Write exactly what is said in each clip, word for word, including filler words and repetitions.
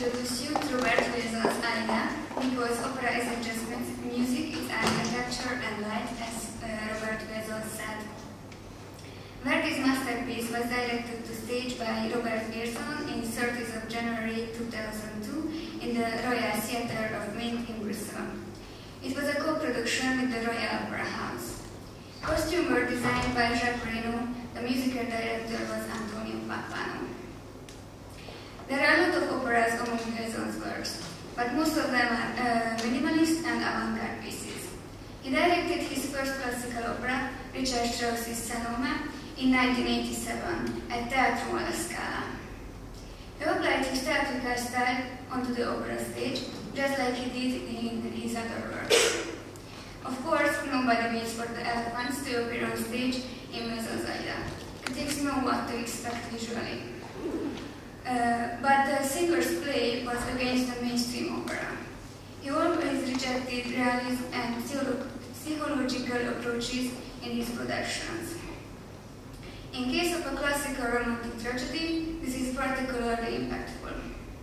introduce you to Robert Wilson's Aida, because opera isn't just music, it's architecture and light, as uh, Robert Wilson said. Verdi's masterpiece was directed to stage by Robert Wilson in thirtieth of January two thousand two in the Royal Theatre of Mint in Brussels. It was a co-production with the Royal Opera House. Costumes were designed by Jacques Reno. The musical director was Antonio Pappano. There are a lot of operas among Wilson's works, but most of them are uh, minimalist and avant-garde pieces. He directed his first classical opera, Richard Strauss's Salome, in nineteen eighty-seven at Teatro alla Scala. He applied his theatrical style onto the opera stage, just like he did in his other works. Of course, nobody waits for the elephants to appear on stage in Wilson's Aida. Critics know what to expect visually. Uh, but the singer's play was against the mainstream opera. He always rejected realism and psychological approaches in his productions. In case of a classical romantic tragedy, this is particularly impactful.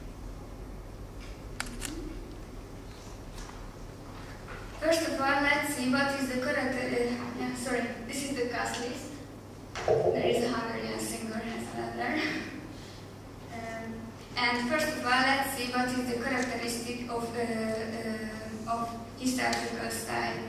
First of all, let's see what is the character. Uh, yeah, sorry, this is the cast list. There is a Hungarian singer as well there. Um, and first of all, let's see what is the characteristic of, uh, uh, of his theatrical style.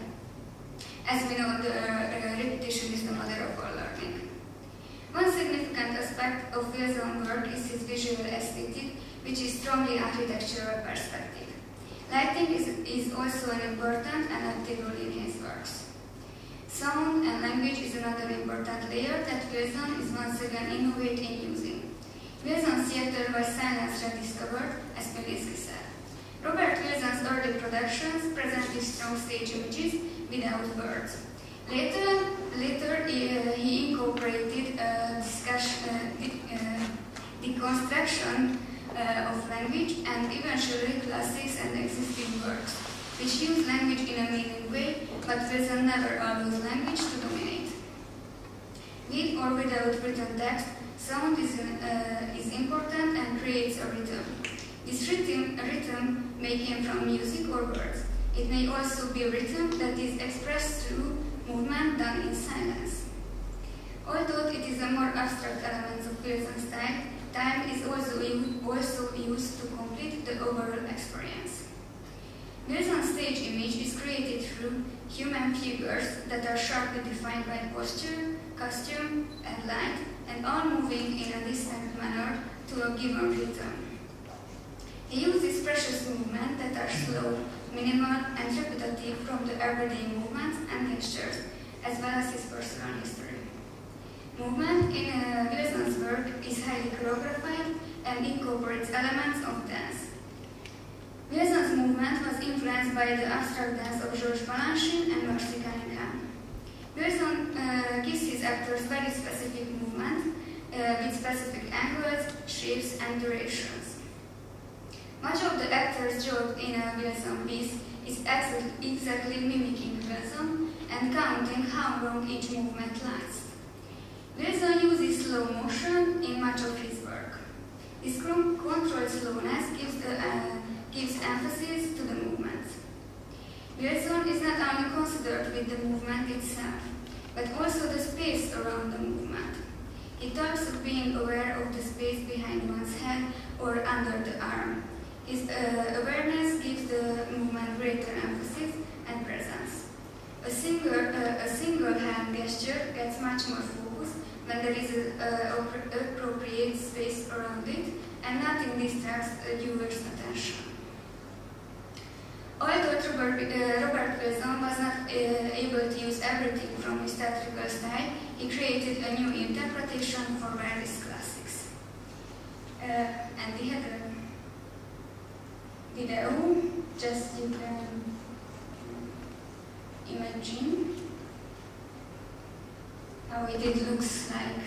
As we know, the uh, repetition is the mother of all learning. One significant aspect of Wilson's work is his visual aesthetic, which is strongly architectural perspective. Lighting is, is also an important and active role in his works. Sound and language is another important layer that Wilson is once again innovating in using. Wilson's theatre was silence rediscovered, as Pilinski said. Robert Wilson's early productions presented strong stage images without words. Later, later uh, he incorporated uh, discussion, uh, de uh, deconstruction uh, of language and eventually classics and existing works, which use language in a meaning way, but Wilson never allows language to dominate. With or without written text, sound is, uh, is important and creates a rhythm. This rhythm, rhythm may come from music or words. It may also be a rhythm that is expressed through movement done in silence. Although it is a more abstract element of Wilson's style, time is also, also used to complete the overall experience. Wilson's stage image is created through human figures that are sharply defined by posture, costume, and light, and all moving in a distinct manner to a given rhythm. He uses precious movements that are slow, minimal, and repetitive from the everyday movements and gestures, as well as his personal history. Movement in uh, Wilson's work is highly choreographed and incorporates elements of dance. Wilson's movement was influenced by the abstract dance of Georges Balanchine and Merce Cunningham. Wilson uh, gives his actors very specific movements uh, with specific angles, shapes, and durations. Much of the actor's job in a Wilson piece is exactly, exactly mimicking Wilson and counting how long each movement lasts. Wilson uses slow motion in much of his work. This controlled slowness gives, the, uh, gives emphasis to the movement. Wilson is not only considered with the movement itself, but also the space around the movement. He talks of being aware of the space behind one's head or under the arm. His uh, awareness gives the movement greater emphasis and presence. A single, uh, a single hand gesture gets much more focus when there is an uh, appropriate space around it and nothing distracts the viewer's attention. Although Robert, uh, Robert Wilson was not uh, able to use everything from his theatrical style, he created a new interpretation for various classics. Uh, and we had a video, just you can imagine how it looks like.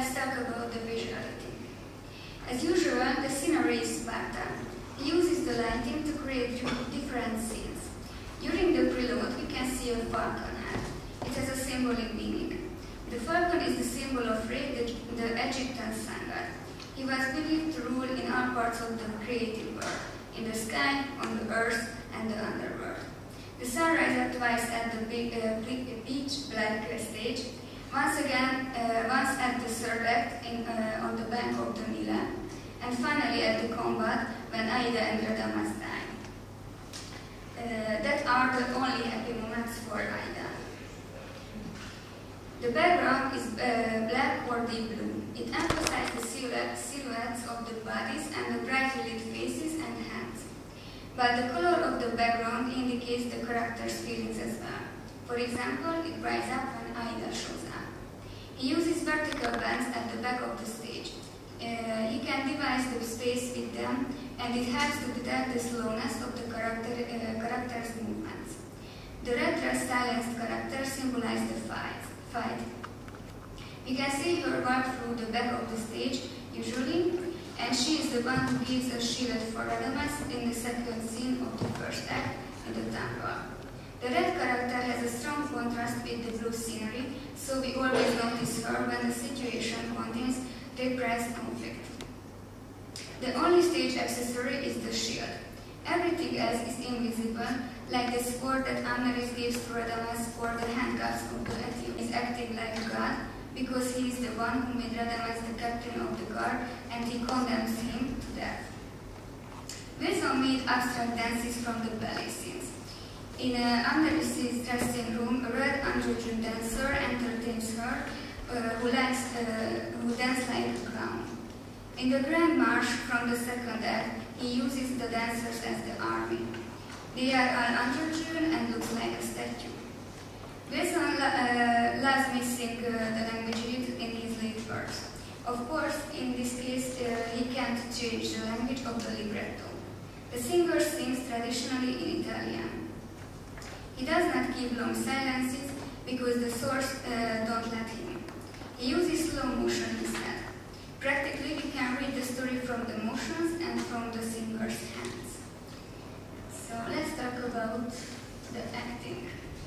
let's talk about the visuality. As usual, the scenery is Spartan. He uses the lighting to create different scenes. During the prelude, we can see a falcon head. It has a symbolic meaning. The falcon is the symbol of Re, the, the Egyptian sun god. He was believed to rule in all parts of the created world, in the sky, on the earth, and the underworld. The sun rises twice at the big, uh, beach black stage, once again, uh, once at the third act in, uh, on the bank of the Nile, and finally at the combat when Aida and Radamas die. Uh, that are the only happy moments for Aida. The background is uh, black or deep blue. It emphasizes the silhouette, silhouettes of the bodies and the brightly lit faces and hands. But the color of the background indicates the character's feelings as well. For example, it brights up when Aida shows up. He uses vertical bands at the back of the stage. Uh, he can divide the space with them, and it helps to detect the slowness of the character, uh, character's movements. The red dress silenced character symbolizes the fight. fight. We can see her walk through the back of the stage, usually, and she is the one who gives a shield for Radamas in the second scene of the first act in the temple. The red character has a strong contrast with the blue scenery, so we always notice her when the situation contains repressed conflict. The only stage accessory is the shield. Everything else is invisible, like the sword that Amneris gives to Radamas for the handcuffs of the Ethiopian is acting like a god, because he is the one who made Radamas the captain of the guard, and he condemns him to death. Wilson made abstract dances from the ballet scenes. In uh, Amneris' dressing room, a red androgen dancer entertains her, uh, who, likes, uh, who dances like a clown. In the Grand March from the second act, he uses the dancers as the army. They are all androgen and look like a statue. Wilson uh, loves mixing uh, the languages in his late works. Of course, in this case, uh, he can't change the language of the libretto. The singer sings traditionally in Italian. He does not keep long silences because the source uh, don't let him. He uses slow motion instead. Practically, we can read the story from the motions and from the singer's hands. So let's talk about the acting.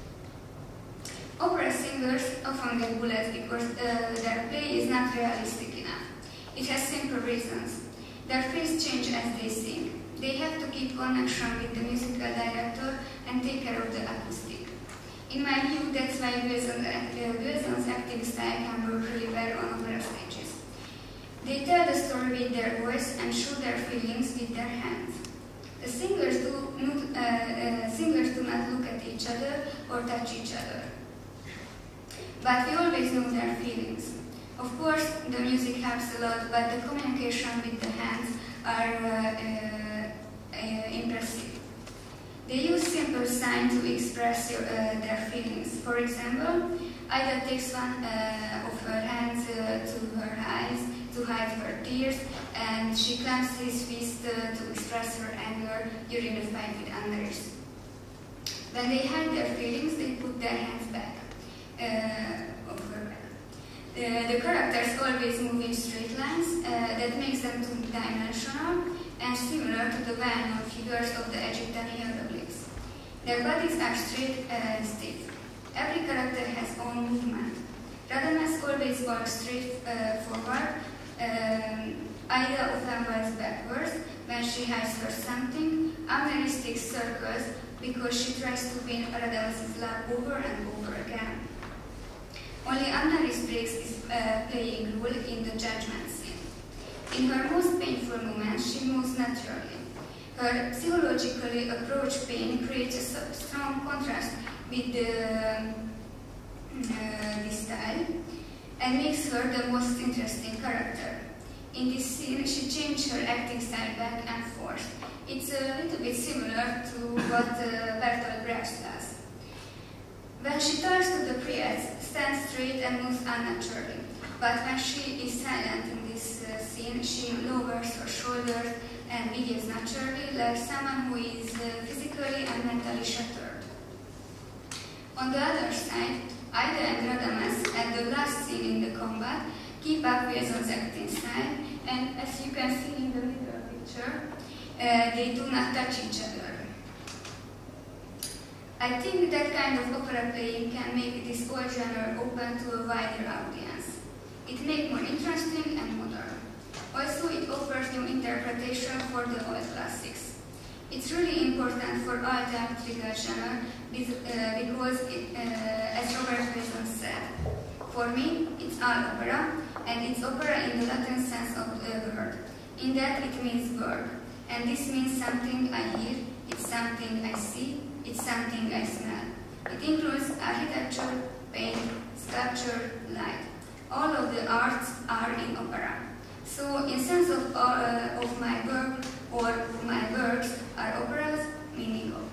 Opera singers often get bullets because uh, their play is not realistic enough. It has simple reasons. Their face change as they sing. They have to keep connection with the musical director and take care of the acoustic. In my view, that's why Wilson, uh, Wilson's acting style can work really well on opera stages. They tell the story with their voice and show their feelings with their hands. The singers do, not, uh, uh, singers do not look at each other or touch each other. But we always know their feelings. Of course, the music helps a lot, but the communication with the hands are uh, uh, uh, impressive. They use simple signs to express your, uh, their feelings. For example, Aida takes one uh, of her hands uh, to her eyes to hide her tears, and she clamps his fist uh, to express her anger during the fight with Amneris. When they hide their feelings, they put their hands back uh, of her back. Uh, the characters always move in straight lines, uh, that makes them two-dimensional and similar to the well-known figures of the Egyptian hieroglyphs. Their bodies are straight and uh, stiff. Every character has own movement. Radamas always walks straight uh, forward. Um, Aida often walks backwards when she hides her something. Amneris takes circles because she tries to win Radamas' love over and over again. Only Amneris breaks his uh, playing rule in the judgment scene. In her most painful moments, she moves naturally. Her psychologically approached pain creates a strong contrast with the, uh, this style and makes her the most interesting character. In this scene, she changed her acting style back and forth. It's a little bit similar to what uh, Bertolt Brecht does. When she turns to the priests, stands straight and moves unnaturally. But when she is silent in this uh, scene, she lowers her shoulders and behaves naturally like someone who is uh, physically and mentally shattered. On the other side, Aida and Radamas, at the last scene in the combat, keep up with one's acting style, and as you can see in the middle picture, uh, they do not touch each other. I think that kind of opera playing can make this old genre open to a wider audience. It makes more interesting and modern. Also, it offers new interpretation for the old classics. It's really important for all theatrical genre because, it, uh, as Robert Wilson said, for me, it's all opera, and it's opera in the Latin sense of the word. In that, it means word, and this means something I hear, it's something I see, it's something I smell. It includes architecture, paint, sculpture, light. All of the arts are in opera. So, in sense of, uh, of my work or my works are operas, meaning opera.